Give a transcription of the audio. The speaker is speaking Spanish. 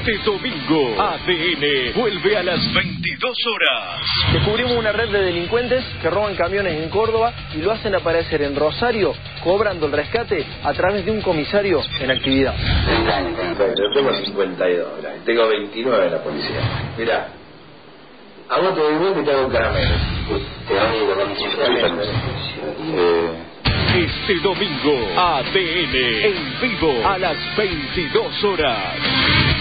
Este domingo, ADN vuelve a las 22 horas. Descubrimos una red de delincuentes que roban camiones en Córdoba y lo hacen aparecer en Rosario, cobrando el rescate a través de un comisario en actividad. Yo tengo 52, tengo 29 en la policía. Mirá, a vos te doy vuelta y te hago un caramelo. Este domingo, ADN en vivo a las 22 horas.